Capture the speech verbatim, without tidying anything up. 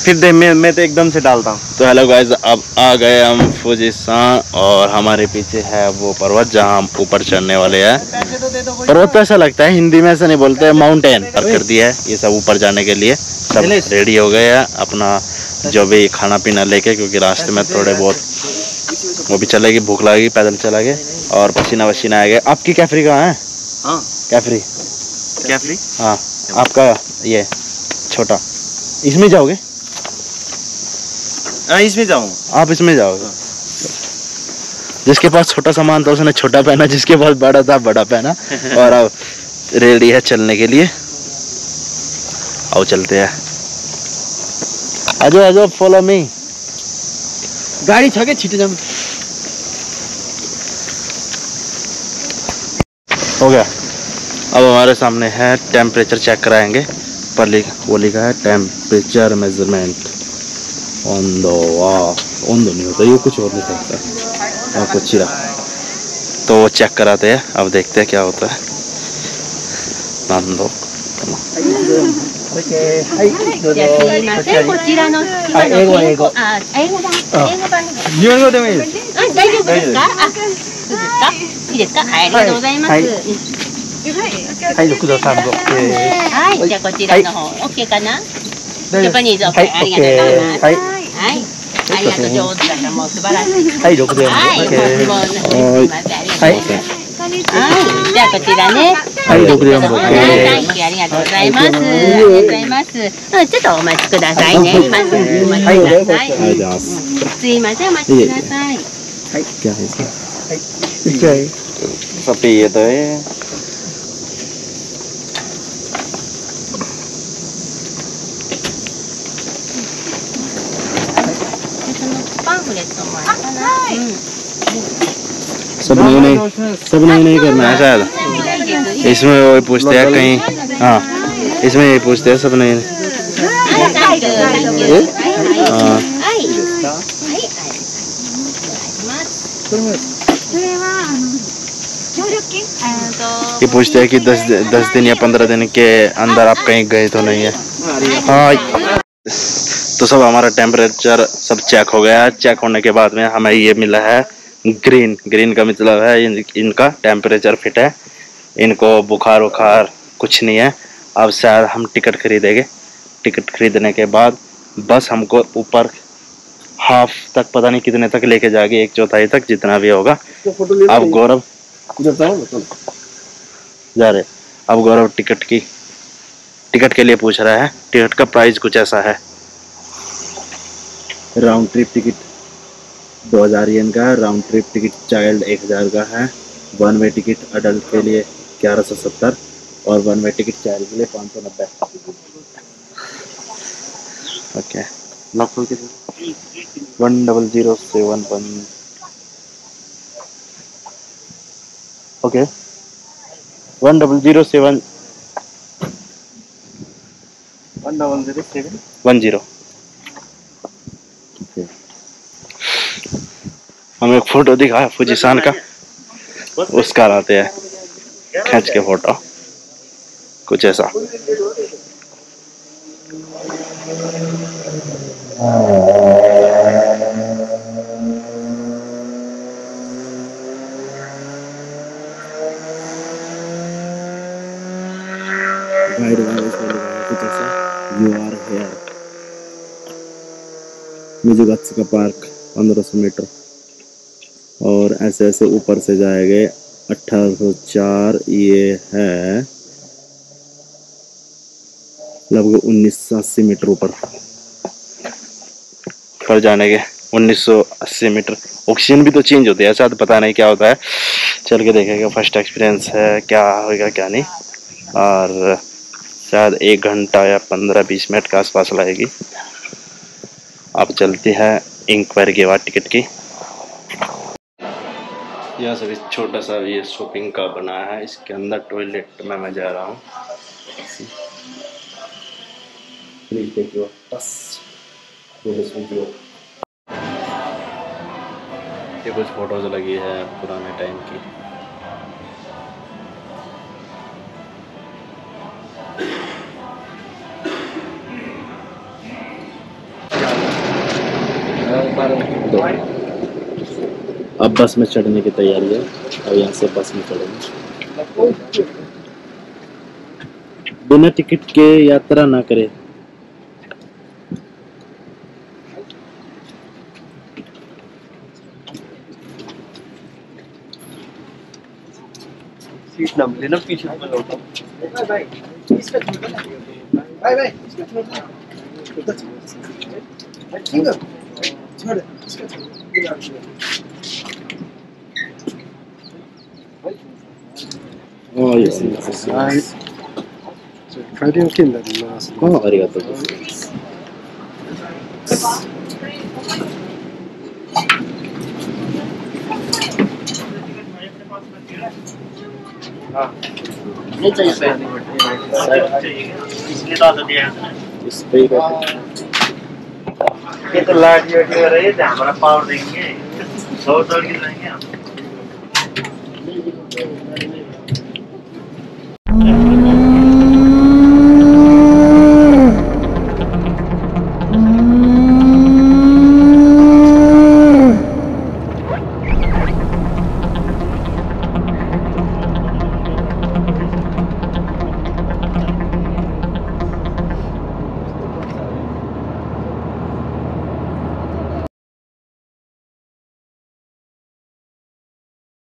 फिर दे मैं मैं तो एकदम से डालता हूँ। तो हेलो गाइस, अब आ गए हम फुजीसान और हमारे पीछे है वो पर्वत जहाँ हम ऊपर चढ़ने वाले हैं। पर्वत तो ऐसा लगता है, हिंदी में ऐसा नहीं बोलते हैं, माउंटेन पर कर दिया है। ये सब ऊपर जाने के लिए सब रेडी हो गए हैं अपना जो भी खाना पीना लेके, क्योंकि रास्ते में थोड़े बहुत वो भी चलेगी, भूख लगेगी, पैदल चलेंगे और पसीना वसीना आएगा। आपकी कैफरी कहाँ है? हाँ कैफरी कैफरी हाँ आपका ये छोटा, इसमें जाओगे? हाँ इसमें जाऊँ। आप इसमें जाओगे। जिसके पास छोटा सामान था उसने छोटा पहना, जिसके पास बड़ा था बड़ा पहना और अब रेडी है चलने के लिए। आओ चलते हैं, आ जाओ आ जाओ, फॉलो मी। गाड़ी छके छिटे जाऊँ। हो गया। अब हमारे सामने है टेम्परेचर चेक कराएंगे, पर लिखा वो लिखा है temperature measurement on the on the नहीं होता, ये कुछ और लिखा होता है और कुछ ही रहा। तो वो चेक कराते हैं, अब देखते हैं क्या होता है। मान दो सब ये तो है। सब नहीं नहीं सब नहीं नहीं करना है शायद। इसमें वो पूछते हैं कहीं, हाँ इसमें ये पूछते हैं सब नहीं। हाँ ये पूछते हैं कि दस दस दिन या पंद्रह दिन के अंदर आप कहीं गए तो नहीं है। हाँ तो सब हमारा टेम्परेचर सब चेक हो गया है। चेक होने के बाद में हमें ये मिला है ग्रीन। ग्रीन का मतलब है इन, इनका टेम्परेचर फिट है, इनको बुखार वुखार कुछ नहीं है। अब शायद हम टिकट खरीदेंगे। टिकट खरीदने के बाद बस हमको ऊपर हाफ तक, पता नहीं कितने तक लेके जाएगी, एक चौथाई तक जितना भी होगा। अब गौरव जा रहे अब गौरव टिकट की टिकट के लिए पूछ रहा है। टिकट का प्राइस कुछ ऐसा है, राउंड ट्रिप टिकट दो हजार येन का है, राउंड ट्रिप टिकट चाइल्ड एक हजार का है, वन वे टिकट अडल्ट के लिए ग्यारह सौ सत्तर और वन वे टिकट चाइल्ड के लिए पाँच सौ नब्बे। ओके लोकल कितने? One double zero seven one. Okay one double zero seven one double zero seven one zero. हम एक फोटो दिखाया फुजीसान का, उसका लाते हैं खींच के फोटो कुछ ऐसा। गाइड कुछ ऐसा, you are here Mizugatsuka Park पंद्रह सौ मीटर और ऐसे ऐसे ऊपर से जाएंगे। अठारह सौ चार ये है लगभग उन्नीस सौ अस्सी मीटर ऊपर पर जाने के। उन्नीस सौ अस्सी मीटर। ऑक्सीजन भी तो चेंज होती है, शायद पता नहीं क्या होता है, चल के देखेगा। फर्स्ट एक्सपीरियंस है, क्या होगा क्या नहीं। और शायद एक घंटा या पंद्रह बीस मिनट के आसपास लगेगी। अब चलती है इंक्वायरी के बाद टिकट की। यह सब इस छोटा सा ये शॉपिंग का बना है, इसके अंदर टॉयलेट में मैं जा रहा हूँ। ये कुछ फोटोज लगी है पुराने टाइम की। तो अब बस में चढ़ने की तैयारी है। अब यहाँ से बस में चढ़ेंगे। बिना टिकट के यात्रा ना करें। सीट नंबर लेना पीछे में लौटा। भाई भाई इसका छोड़ ना। भाई भाई इसका छोड़ ना। ठीक है छोड़ इसका छोड़। Oh, yes, yes, yes. 帰りの件になります。 Oh, ありがとうございます。 नहीं चाहिए इसलिए तो आदत दिया है इस पे ही बैठे। ये तो लाठी वाठी हो रही है हमारा पावर देंगे दौड़ दौड़ के जाएंगे हम